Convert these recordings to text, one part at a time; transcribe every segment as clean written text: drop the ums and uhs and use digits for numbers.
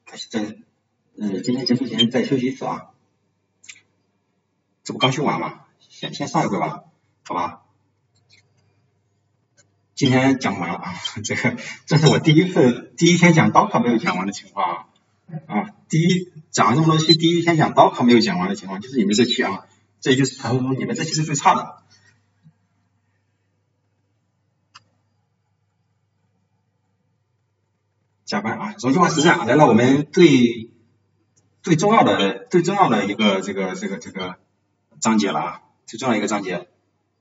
今天结束前再休息一次啊。这不刚修完吗？先上一回吧，好吧？今天讲完了啊，这是我第一天讲刀考没有讲完的情况啊。讲了这么多期，第一天讲刀考没有讲完的情况，就是你们这期啊，这就是传说中你们这期是最差的。加班啊，容器化实战来了我们最重要的一个这个章节了啊，最重要的一个章节。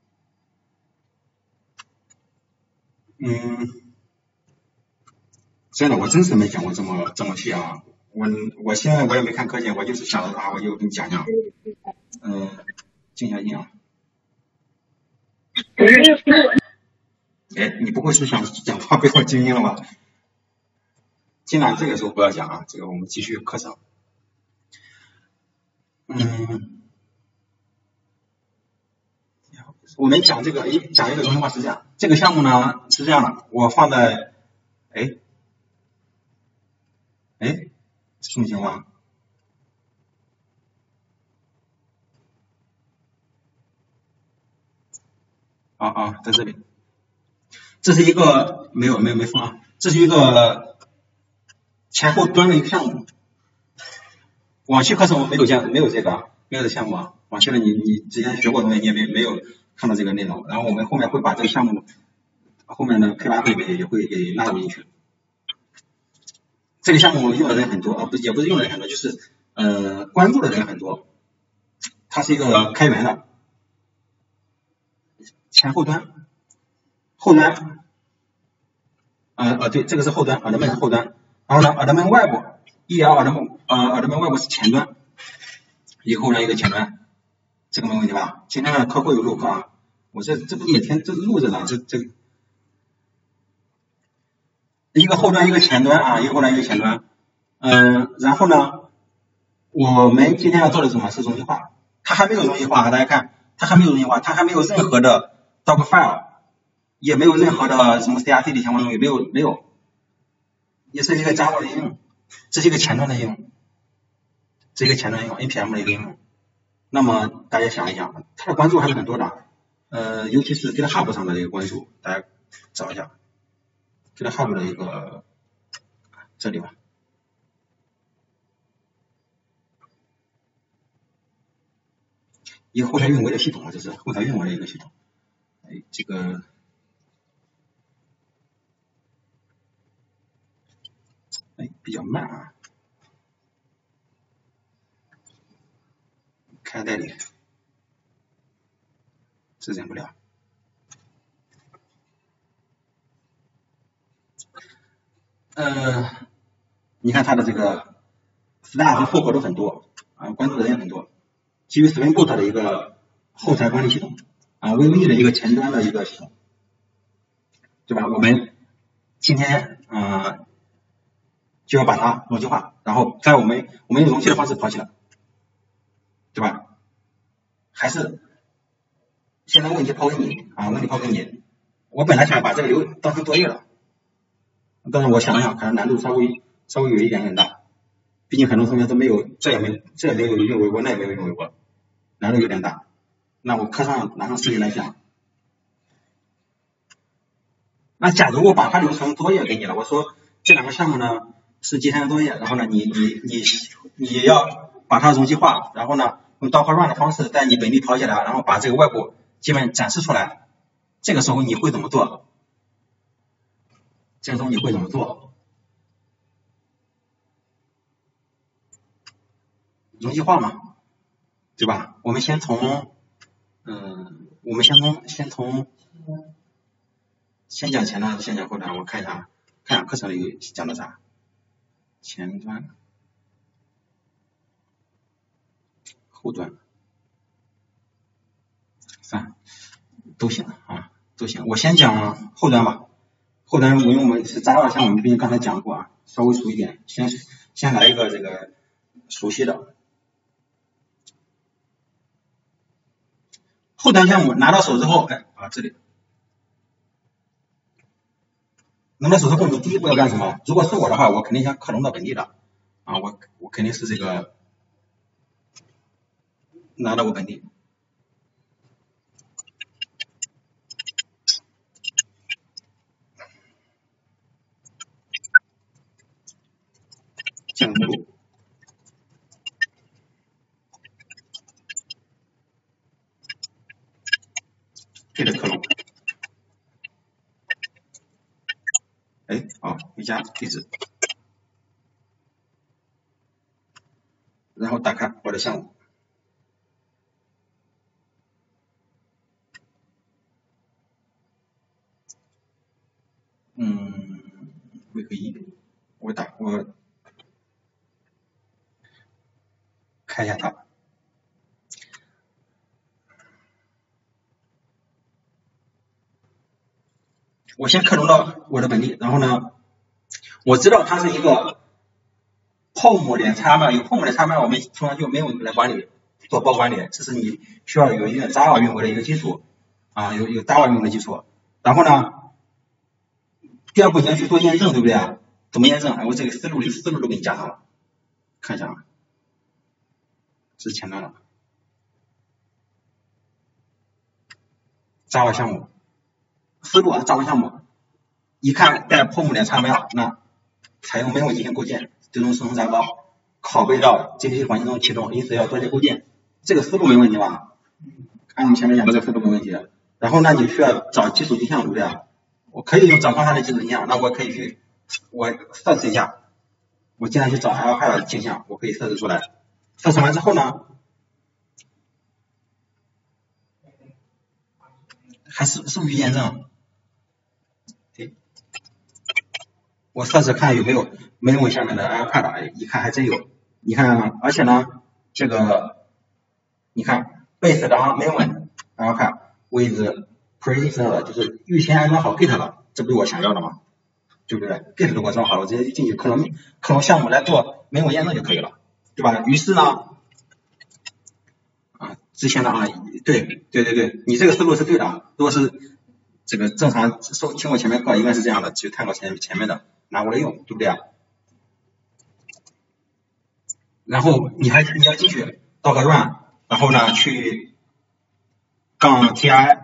真的我真是没讲过这么细啊。我现在我也没看课件，我就是想着啊，我就给你讲讲。静下心啊。哎，你不会是想讲话背后静音了吧？尽量这个时候不要讲啊，这个我们继续课程。我们讲这个，讲一个容器化实战。这个项目呢是这样的，我放在，什么情况？在这里。这是一个没放啊，这是一个前后端的一个项目。往期课程我没有这个没有这个项目啊。往期的你之前学过的东西，你也没有看到这个内容。然后我们后面会把这个项目后面的 K8 会也会给纳入进去。这个项目用的人很多也不是用的人很多，就是关注的人很多。它是一个开源的前后端，后端对，这个是后端，耳朵门是后端。然后呢，耳朵门外部 EL 耳朵门外部是前端，一个后端一个前端，这个没问题吧？今天的课会有录课啊，我这不是每天这录着呢，这一个后端一个前端啊，一个后端一个前端。然后呢，我们今天要做的什么是容器化？它还没有容器化，大家看，它还没有容器化，它还没有任何的 doc file， 也没有任何的什么 CRCD 相关东西，没有，也是一个 Java 的应用，这是一个前端的应用，这是一个前端应用 NPM 的一个应用。那么大家想一想，它的关注还是很多的，尤其是 GitHub 上的这个关注，大家找一下 GitHub 的一个这里吧。一个后台运维的系统啊，这是后台运维的一个系统。这个比较慢啊，开代理是忍不了。你看它的这个 Slack 和 fork 都很多啊，关注的人也很多。基于 Spring Boot 的一个后台管理系统啊 ，VME 的一个前端的一个系统，对吧？我们今天就要把它容器化，然后在我们用容器的方式跑起来，对吧？还是现在问题抛给你啊，我本来想把这个当成作业的，但是我想想，可能难度稍微有一点大，毕竟很多同学都没有，这也没有运维过，那也没有运维过，难度有点大。那我课上拿上视频来讲，那假如我把它留成作业给你了，我说这两个项目呢是今天的作业，然后呢你要把它容器化，然后呢用 Docker run 的方式在你本地跑起来，然后把这个外部界面展示出来，这个时候你会怎么做？容器化嘛，对吧？我们先从先讲前端，先讲后端。我看一下课程里讲的啥？前端、后端，都行啊，都行。我先讲后端吧。后端因为我们是 Java 项目，毕竟刚才讲过啊，稍微熟一点。先来一个这个熟悉的。后端项目拿到手之后，这里拿到手之后，你第一步要干什么？如果是我的话，我肯定想克隆到本地的啊，我肯定是这个拿到我本地。进入目录，对着克隆，哎，好，回家地址，然后打开我的项目，微克一，我开一下它。我先克隆到我的本地，然后呢，我知道它是一个 home 点 xml， 有 home 点 xml， 我们通常就没有来管理做包管理，这是你需要有一个 Java 运维的一个基础啊，有 Java 运维的基础。然后呢，第二步你要去做验证，对不对啊？怎么验证？我这个思路都给你加上了，看一下啊，这是前端的 Java 项目。思路啊 ，Java 项目，一看带 home 点 xml， 那采用没有进行构建，最终生成炸包，拷贝到 GPC 环境中启动，因此要做些构建。这个思路没问题吧？按我们前面讲的这个思路没问题。然后呢，你需要找基础镜像，对不对？我可以用找方向的基础镜像，那我可以去我设置一下，我尽量去找 LPy 的镜像，我可以设置出来。设置完之后呢，还是不是验证？我设置看有没有Maven下面的 LPy， 一看还真有。你看，而且呢，这个你看 base 当 Maven LPy with preset 就是预先安装好 Git 了，这不是我想要的吗？对不对 ？Git 都给我装好了，我直接进去克隆项目来做Maven验证就可以了，对吧？于是呢，之前的对，你这个思路是对的。如果是这个正常听我前面课，应该是这样的，就参考前面的拿过来用，对不对啊？然后你要进去到个 run， 然后呢去杠 ti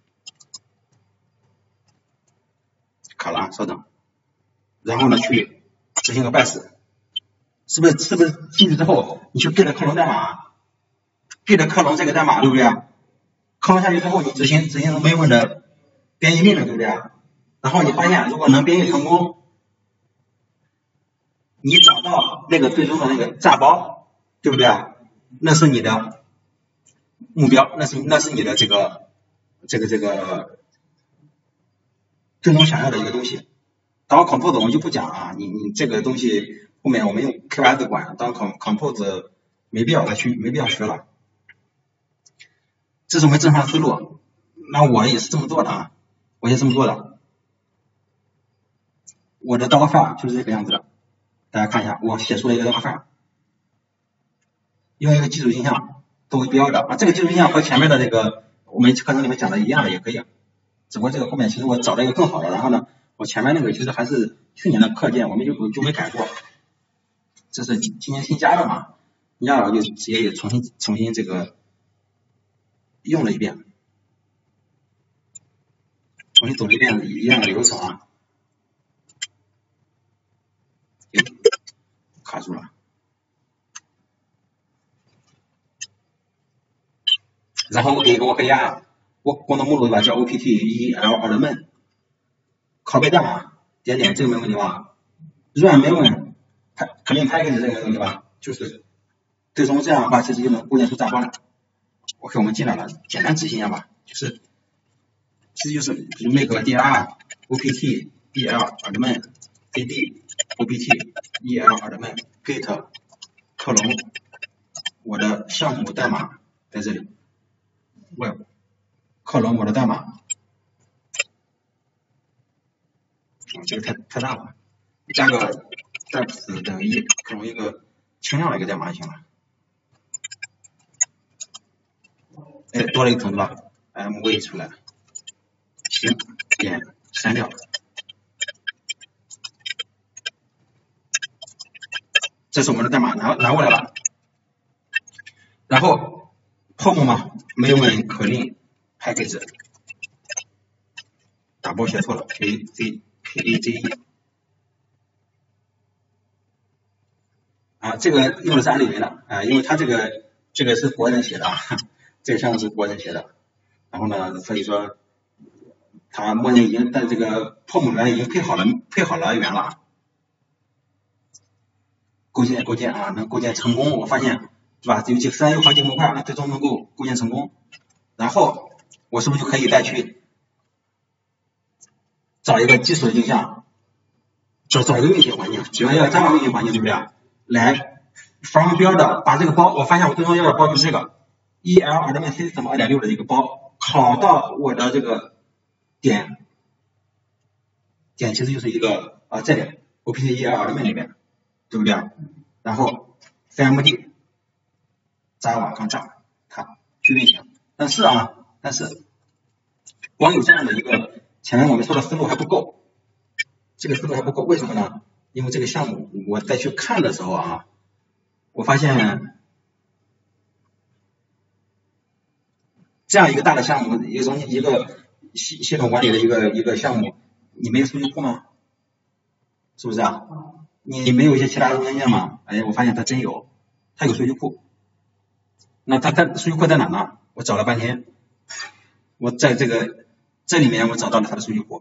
卡了，稍等，然后呢去执行个 bash， 是不是进去之后你去 git 克隆代码 ，git 克隆这个代码，对不对？克隆下去之后，你执行Maven的编译命令，对不对？然后你发现如果能编译成功，你找到那个最终的那个炸包，对不对？那是你的目标，那是你的这个最终想要的一个东西。当 compose 我们就不讲啊，你这个东西后面我们用 KYZ 管，当 compose 没必要学了。这是我们正常思路，那我也是这么做的啊，我也这么做的。我的 Dockerfile 就是这个样子的，大家看一下，我写出了一个 Dockerfile， 用一个基础镜像作为标的啊，这个基础镜像和前面的这个我们课程里面讲的一样的也可以，只不过这个后面其实我找了一个更好的，然后呢，我前面那个其实还是去年的课件，我们就没改过，这是今年新加的嘛，要了就直接也重新这个用了一遍，重新走了一遍一样的流程啊，卡住了。然后我给我压我功能目录吧，叫 opt1l-element 拷贝代码点这个没问题吧 ？run 没问题，肯定 package 这个没问题吧？就是最终这样的话，其实就能构建出炸包来。OK， 我们进来了，简单执行一下吧，其实就是 make dir opt el-element ad opt el-element git 克隆我的项目代码在这里。web 克隆我的代码，这个太大了，加个 depth 等于1，克隆一个轻量的一个代码就行了。哎，多了一个层了 ，mv 出来，行，点删掉。 这是我们的代码拿过来了，然后 pom 嘛，没有问可令 package 打包写错了 kage 啊，这个用的是安理云的啊，因为它这个是国人写的啊，这个项目是国人写的，然后呢，所以说它默认已经在这个 pom 里面已经配好了源了。构建啊，能构建成功，我发现是吧？虽然有好几个模块，那最终能够构建成功。然后我是不是就可以再去找一个基础的镜像，找一个运行环境，只要Java运行环境，对不对？来 from build 把这个包，我发现我最终要的包就是这个 EL System 2.6的一个包，拷到我的这个点其实就是一个这里 OPC EL 里面。对不对？然后 CMD Java 刚炸它去运行，但是光有这样的一个前面我们说的思路还不够，这个思路还不够，为什么呢？因为这个项目我再去看的时候啊，我发现这样一个大的项目，一个系统管理的一个项目，你没有数据库吗？是不是啊？你没有一些其他的文件吗？哎，我发现它真有，它有数据库。那它数据库在哪呢？我找了半天，我在这里面我找到了它的数据库。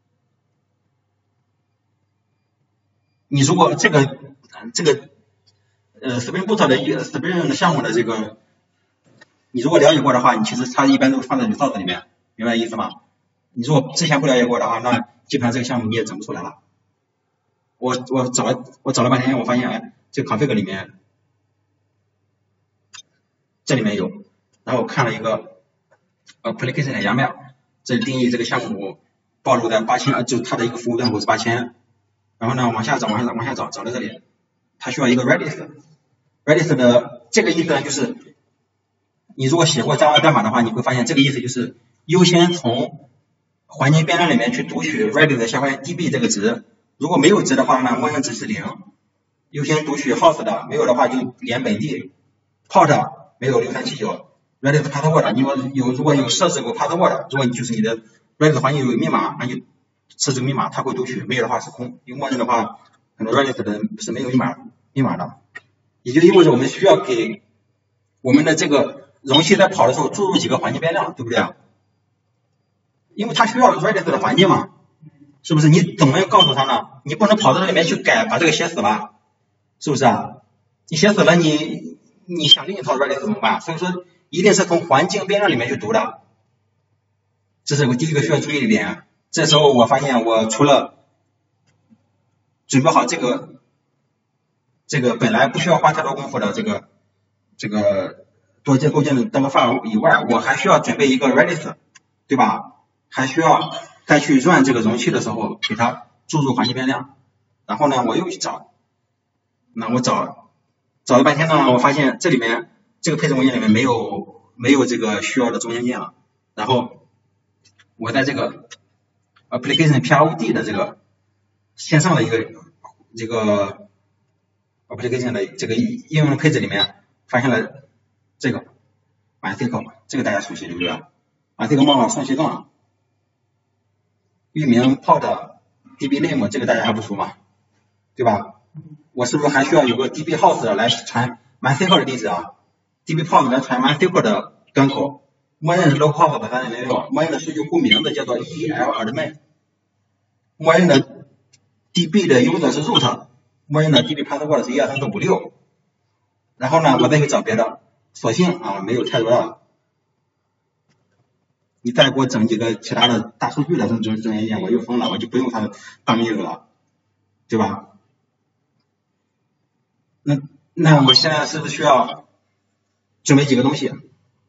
你如果这个Spring Boot 的Spring 的项目的这个，你如果了解过的话，你其实它一般都放在 result 里面，明白意思吗？你如果之前不了解过的话，那基本上这个项目你也整不出来了。我找了半天，我发现哎，这个 config 里面这里面有，然后我看了一个application YAML， 这定义这个项目暴露在8000，就它的一个服务端口是8000，然后呢往下找到这里，它需要一个 Redis 的这个意思呢，就是你如果写过 Java 代码的话，你会发现这个意思就是优先从环境变量里面去读取 Redis 的下划线 DB 这个值。如果没有值的话呢，默认值是0，优先读取 host 的，没有的话就连本地 port 没有6379 Redis password， 你如果有设置过 password， 如果就是你的 Redis 环境有密码，那就设置密码，它会读取，没有的话是空，因为默认的话很多 Redis 的是没有密码的，也就意味着我们需要给我们的这个容器在跑的时候注入几个环境变量，对不对啊？因为它需要 Redis 的环境嘛，是不是？你怎么样告诉他呢？你不能跑到那里面去改，把这个写死了，是不是啊？你写死了，你想另一套 Redis 怎么办？所以说一定是从环境变量里面去读的，这是我第一个需要注意的点。这时候我发现我除了准备好这个本来不需要花太多功夫的这个多阶构建的 Dockerfile 以外，我还需要准备一个 Redis， 对吧？还需要再去 run 这个容器的时候给它注入环境变量，然后呢我又去找，那我找了半天呢，我发现这里面这个配置文件里面没有这个需要的中间件了，然后我在这个 application PROD 的这个线上的一个这个 application 的这个应用的配置里面发现了这个 MySQL， 这个大家熟悉对不对？MySQL 冒号双斜杠域名 port DB name， 这个大家还不熟吗？对吧？我是不是还需要有个 DB host 来传 MySQL 的地址啊 ？DB port 来传 MySQL 的端口，默认是 localhost 3006，默认的数据库名字叫做 EL_admin， 默认的 DB 的 user 是 root， 默认的 DB password 是1234556。然后呢，我再去找别的，索性啊没有太多的。你再给我整几个其他的大数据的中间件，我又疯了，我就不用它的大名字了，对吧？那我现在是不是需要准备几个东西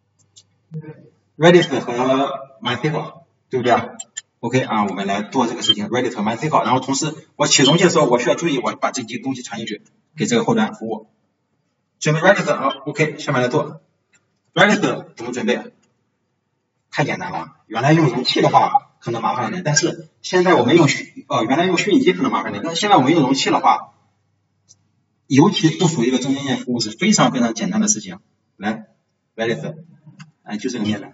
？Redis 和 MySQL， 对不对 ？OK 啊，我们来做这个事情 ，Redis 和 MySQL， 然后同时我启容器的时候，我需要注意，我把这几个东西传进去，给这个后端服务。准备 Redis 啊 ，OK， 下面来做 Redis 怎么准备？太简单了，原来用容器的话可能麻烦一点，但是现在我们原来用虚拟机可能麻烦一点，但是现在我们用容器的话， 尤其部署一个中间件服务是非常非常简单的事情。来 Redis， 就这个面板，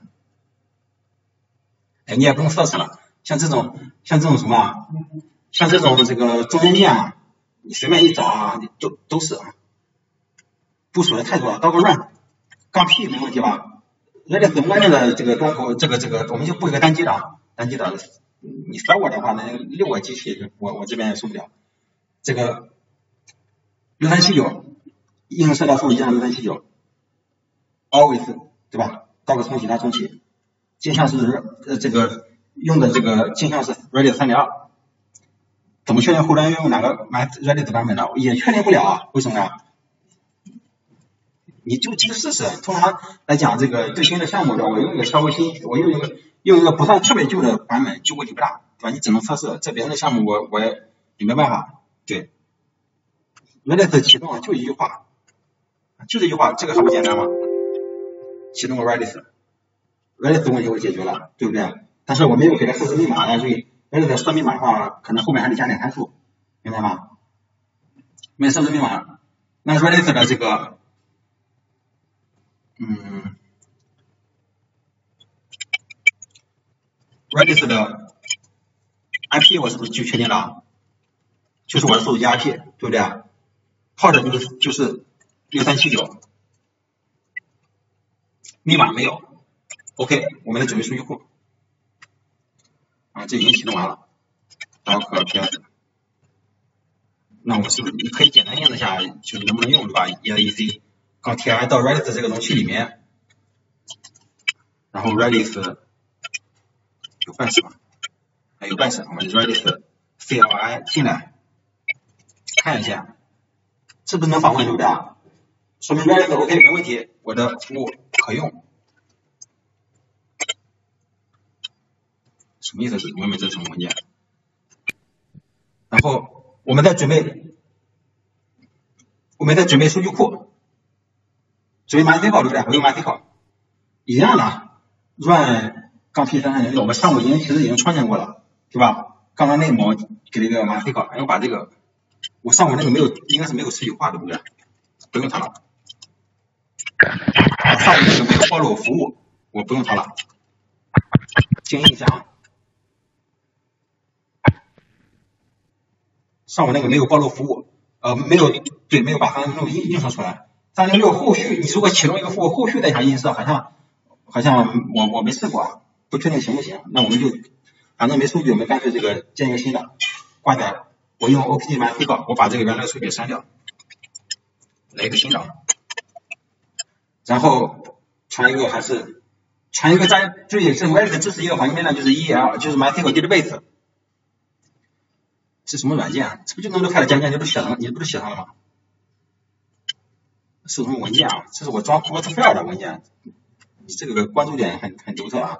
你也不用设置了，像这种什么，像这种这个中间件啊，你随便一找啊，都是啊，部署的太多了，到个 run， 杠 P 没问题吧 ？Redis 外面的这个端口，这个我们就布一个单机的啊，单机的，你甩我的话，那6个机器我这边也受不了。这个6379应用射到服务器上6379 always 对吧？到个重启它重启，镜像是这个用的这个镜像是 Redis 3.2， 怎么确定后端用哪个 Redis 版本呢？也确定不了啊，为什么呀？你就试试。通常来讲，这个最新的项目的，我用一个稍微新，我用一个不算特别旧的版本，就问题不大，对吧？你只能测试，这别人的项目我也没办法。对 ，Redis 启动就一句话，就这句话，这个还不简单吗？启动个 Redis 问题我解决了，对不对？但是我没有给它设置密码，所以 Redis 设密码的话，可能后面还得加点参数，明白吗？没设置密码，那 Redis 的这个Redis 的 IP 我是不是就确定了？就是我的数据加 IP， 对不对？port 就是6379，密码没有 ，OK， 我们来准备数据库啊，这已经启动完了 ，docker ps， 那我们是不是可以简单验证一下，就是能不能用，对吧 ？exec 刚 ti 到 Redis 这个容器里面，然后 Redis 有办事吗？有办事，我们 Redis CLI 进来看一下，是不是能访问，对不对？说明 Redis OK 没问题，我的服务可用。什么意思？我没这什么文件。然后我们再准备数据库，准备 MySQL 对不对？我用 MySQL 一样的 run 杠 P 3306，我们上午其实已经创建过了，对吧？刚刚内模给了一个 MySQL， 然后把这个我上午那个应该是没有持续化，对不对？不用它了。上午那个没有暴露服务，我不用它了。静音一下啊。上午那个没有暴露服务，没有把306映射出来。306后续你如果启动一个服务，后续再想映射，好像我没试过，不确定行不行。那我们就反正没数据，我们干脆这个建一个新的，挂载。我用 OPG MySQL， 我把这个原来的数据删掉，来一个新的，然后传一个注意这 Redis 支持一个环境面呢，就是 EL， 就是 MySQL Database。这什么软件啊？这不就Notepad加你不是写上了吗？是什么文件啊？这是我装 Waterfall 的文件，这个关注点很独特啊。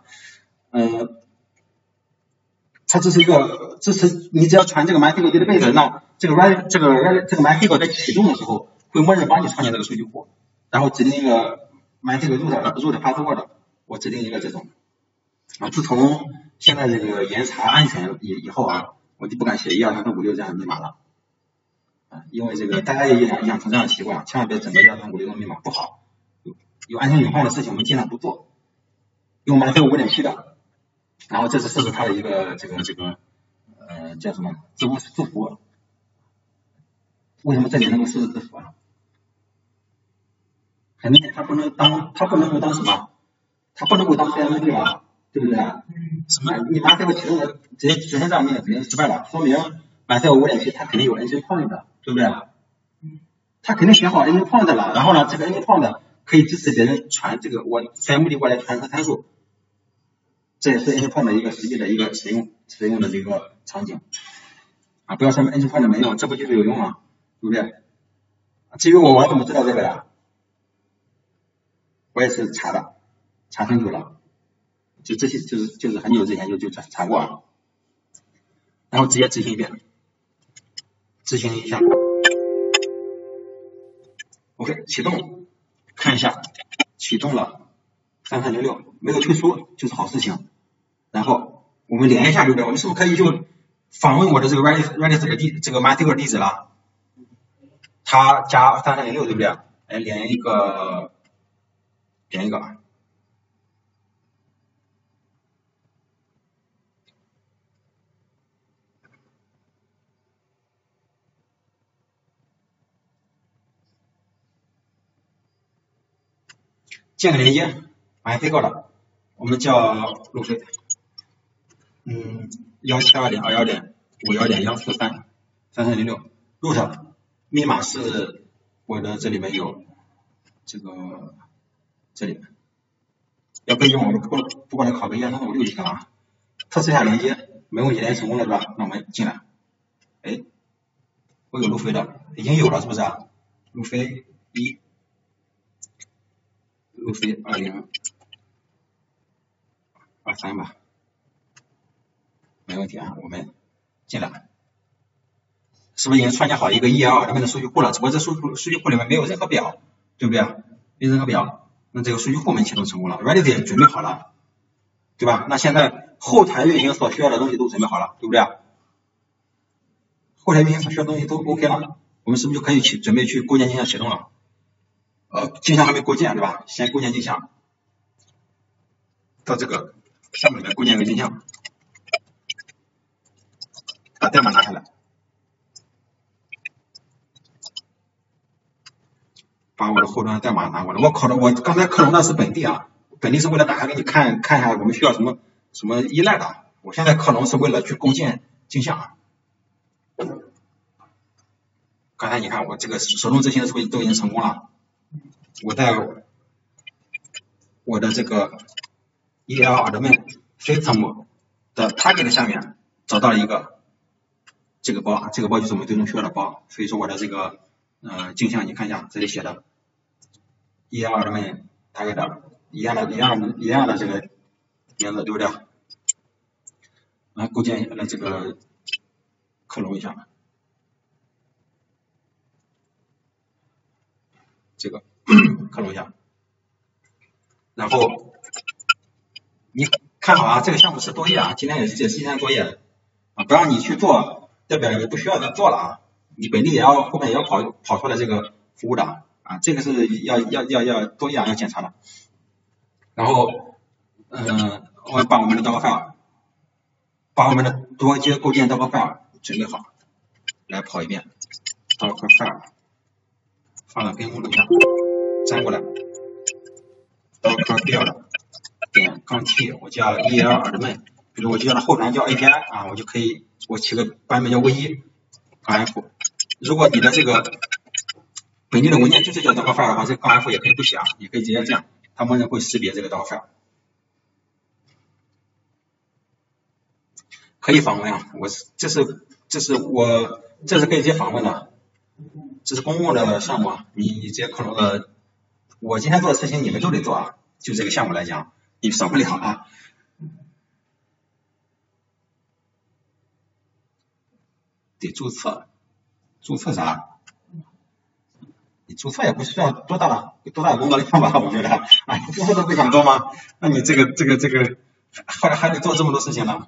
它支持你只要传这个 MySQL Database， 那这个 MySQL 在启动的时候会默认帮你创建这个数据库，然后指定一个 MySQL root password， 我指定一个这种啊。自从现在这个严查安全以后啊，我就不敢写1、2、3、4、5、6这样的密码了，因为这个大家也养成这样的习惯，千万别整个1、2、3、5、6的密码不好，有安全隐患的事情我们尽量不做，用 MySQL 5.7的，然后这是设置它的一个这个叫什么字符，为什么这里能够设置字符啊？很明显它不能够当什么？它不能够当 CMD 吧？对不对？什么？你MySQL启动的直接执行这样命令肯定失败了，说明 MySQL 5.7它肯定有 engine point 的，对不对？它肯定选好 engine point 了，然后呢，这个 engine point 可以支持别人传这个我 CMD 过来传个参数，这也是 engine point 的一个实际的一个使用的这个场景啊！不要说 engine point 没用，这不就是有用吗？对不对？至于我怎么知道这个的？我也是查很久了。就这些就是很久之前就查过啊，然后直接执行一遍，执行一下 ，OK 启动，看一下启动了3306，没有退出就是好事情。然后我们连一下，对不对？我们是不是可以就访问我的这个 Redis 这个 MySQL 地址了？ 它加3306，对不对？哎，连一个建个连接，WiFi 够了，我们叫路飞，172.21.51.1433306 密码是我的这里面有这个这里要备用，我不管考个12356就行了。测试一下连接，没问题，连接成功了是吧？那我们进来，哎，我有路飞的，已经有了是不是啊？路飞1，路飞2023吧，没问题啊，我们进来。是不是已经创建好一个 EL 里面的数据库了？只不过这数据库里面没有任何表，对不对？没有任何表，那这个数据库我们启动成功了 ，Redis 也准备好了，对吧？那现在后台运行所需要的东西都准备好了，对不对？后台运行所需要的东西都 OK 了，我们是不是就可以准备去构建镜像启动了？镜像还没构建，对吧？先构建镜像，到这个项目里面构建个镜像，把代码拿下来。把我的后端代码拿过来，我刚才克隆的是本地啊，本地是为了打开给你看一下我们需要什么依赖的，我现在克隆是为了去构建镜像啊。刚才你看我这个手动执行是不是都已经成功了？我在我的这个 EL admin system 的 target 下面找到了一个这个包，这个包就是我们最终需要的包，所以说我的这个镜像你看一下这里写的122们大概的一样的这个名字，对不对？来构建来这个克隆一下，这个克隆一下，然后你看好啊，这个项目是作业啊，今天也是今天作业啊，不让你去做，代表你不需要再做了啊，你本地后面也要跑出来这个服务的。啊，这个是要作业要检查的。然后，我们把我们的 Docker file， 把我们的多阶构建 Docker file 准备好，来跑一遍 Docker file， 放到根目录下，粘过来 Docker build 点-t， 我叫 EL admin， 比如我就叫它后端叫 API 啊，我就可以我起个版本叫 v1 -f， 如果你的这个本地的文件就是叫 Docker file 的话，这个 -f 也可以不写啊，也可以直接这样，它默认会识别这个 Docker file。可以访问啊，这是可以直接访问的，这是公共的项目啊，你直接克隆了。我今天做的事情你们都得做啊，就这个项目来讲，你少不了啊。得注册啥？你注册也不需要多大的工作量吧？我觉得啊，注册都不想做吗？那你这个后来还得做这么多事情呢。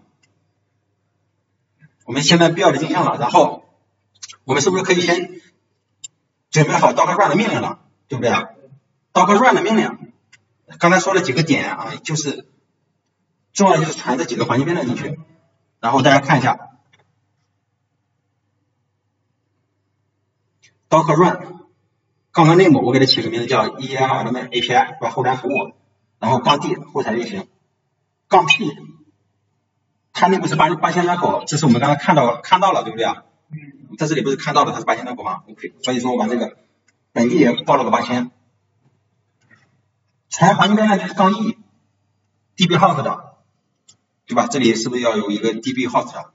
我们现在build镜像了，然后我们是不是可以先准备好 Docker run 的命令了，对不对 ？Docker run 的命令，刚才说了几个点啊，就是重要就是传这几个环境变量进去，然后大家看一下 Docker run。刚刚内部我给它起个名字叫 EL admin API 是吧？后端服务，然后-d 后台运行，-p 它内部是8000端口，这是我们刚才看到了，对不对啊？在这里不是看到了它是8000端口吗 ？OK， 所以说我把这个本地也报了个8000，传环境变量就是-e DB host 的，对吧？这里是不是要有一个 DB host 的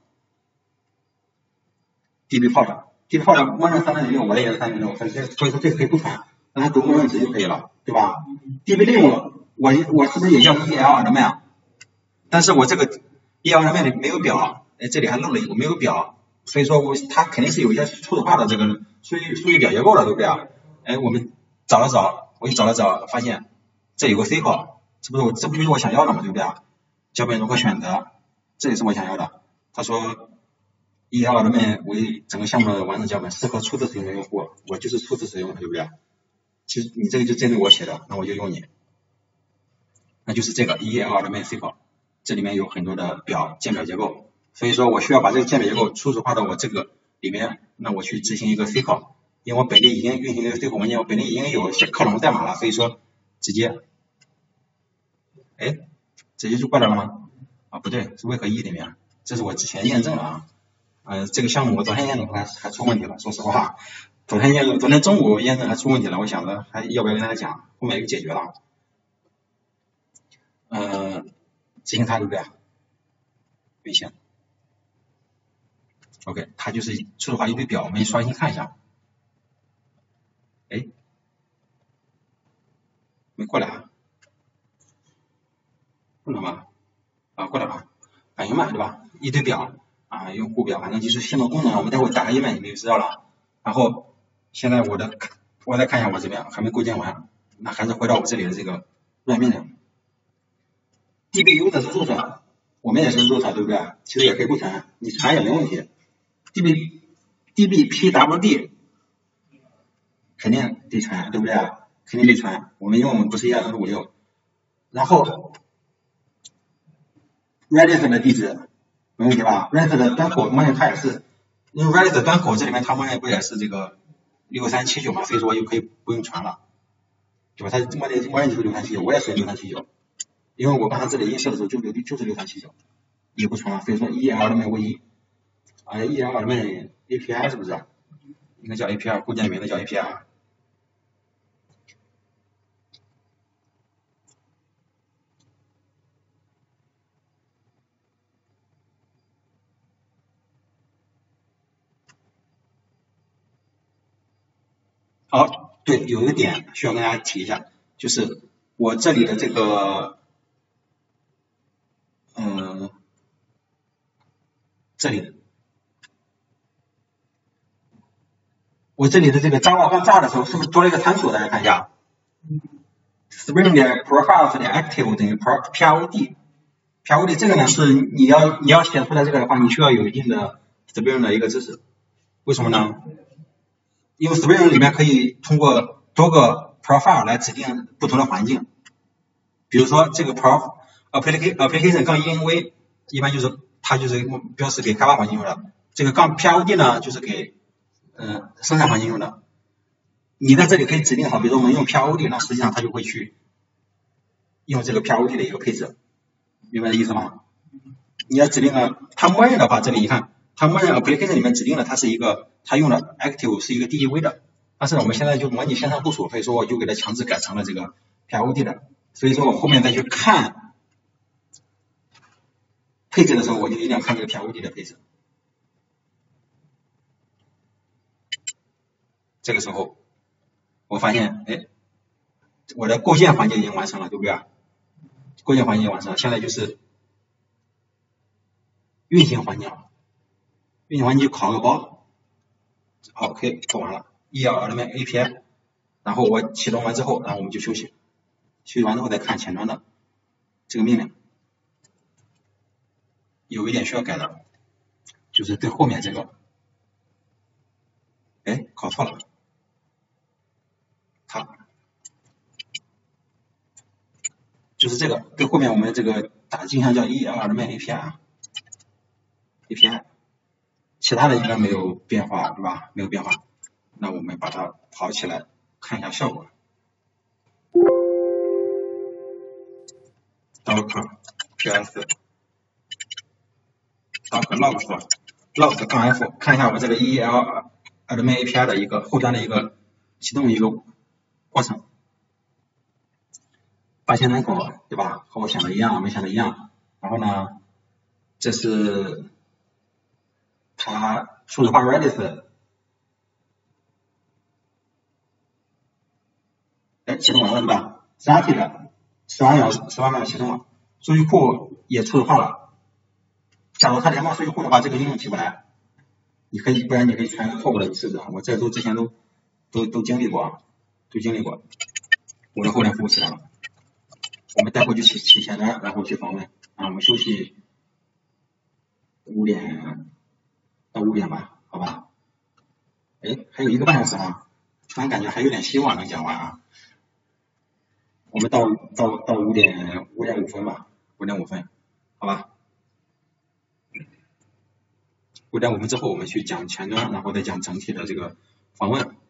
？DB host 默认3306，我也是3306，所以说这个可以不传，让它读默认值就可以了，对吧 ？DB 内部我是不是也叫 EL admin 啊？但是我这个 EL admin 里没有表，这里还漏了一个没有表，所以说它肯定是有一些初始化的这个数据表结构的，对不对啊？我们我一找了找，发现这有个 SQL， 这不就是我想要的嘛，对不对啊？脚本如何选择，这也是我想要的。他说 EL2为整个项目的完整脚本，适合初次使用的用户。我就是初次使用的，对不对？其实你这个就针对我写的，那我就用你。那就是这个 EL2SQL， 这里面有很多的键表结构，所以说我需要把这个键表结构初始化到我这个里面，那我去执行一个 SQL， 因为我本地已经运行这个 SQL 文件，我本地已经有些克隆代码了，所以说直接就过来了吗？啊，不对，是为何 E 里面，这是我之前验证了啊。这个项目我昨天验证还出问题了，说实话，昨天中午验证还出问题了，我想着还要不要跟大家讲，后面又解决了。执行它对不对？运行 ，OK， 它就是初始化一堆表，我们刷新看一下。没过来啊？过来吗？啊，过来吧。反应慢对吧？一堆表啊，用户表，反正就是新的功能，我们待会打开页面你们就知道了。然后现在我再看一下我这边还没构建完，那还是回到我这里的这个软命令。DB user 是 root， 我们也是 root 对不对？其实也可以不传，你传也没问题。DB pwd 肯定得传，对不对？肯定得传，我们用不是1256。然后 Redis 的地址没问题吧 ？Redis 的端口默认它也是，因为 Redis 的端口这里面它默认不也是这个6379嘛，所以说就可以不用传了，对吧？它默认就是6379，我也是6379，因为我刚才这里映射的时候就是6379，也不传了，所以说 EL2为1，EL2 API 是不是？应该叫 API， 构建名字叫 API。好，对，有一个点需要跟大家提一下，就是我这里的这个，这里，我这里的这个 Java 刚炸的时候，是不是多了一个参数？大家看一下 ，Spring 的 profiles 的 active 等于 PROD，PROD 这个呢是你要写出来这个的话，你需要有一定的 Spring 的一个知识，为什么呢？因为 Spring 里面可以通过多个 profile 来指定不同的环境，比如说这个 application 杠 env 一般就是它就是标识给开发环境用的，这个杠 PROD 呢就是给生产环境用的。你在这里可以指定好，比如说我们用 PROD， 那实际上它就会去用这个 PROD 的一个配置，明白的意思吗？你要指定了，它默认的话，这里你看，它默认 application 里面指定了它是一个，它用的 active 是一个 DEV 的，但是我们现在就模拟线上部署，所以说我就给它强制改成了这个 PROD 的，所以说我后面再去看配置的时候，我就一定要看这个 PROD 的配置。这个时候我发现，我的构建环节已经完成了，对不对？构建环节完成了，现在就是运行环境了。运行环境就拷个包，好 ，OK， 做完了。EL2 API， 然后我启动完之后，然后我们就休息，休息完之后再看前端的这个命令。有一点需要改的，就是对后面这个，拷错了，它就是这个对后面我们这个打镜像叫 EL2 API， 其他的应该没有变化，对吧？没有变化，那我们把它跑起来看一下效果。docker ps docker logs 杠 f， 看一下我这个 EL2 API 的一个后端的一个启动一个过程。8000人口，对吧？和我想的一样，我们想的一样。然后呢，这是它初始化 Redis， 启动完了对吧 ？Started 10万秒启动了，数据库也初始化了。假如它连冒数据库的话，这个应用起不来。不然你可以传错误的式子，我这之前都经历过，我的后台服务起来了。我们待会就起前端，然后去访问。我们休息5点到5点吧，好吧？哎，还有1个半小时啊，突然感觉还有点希望能讲完啊。我们到5点5分吧，5点5分，好吧？5点5分之后我们去讲前端，然后再讲整体的这个访问。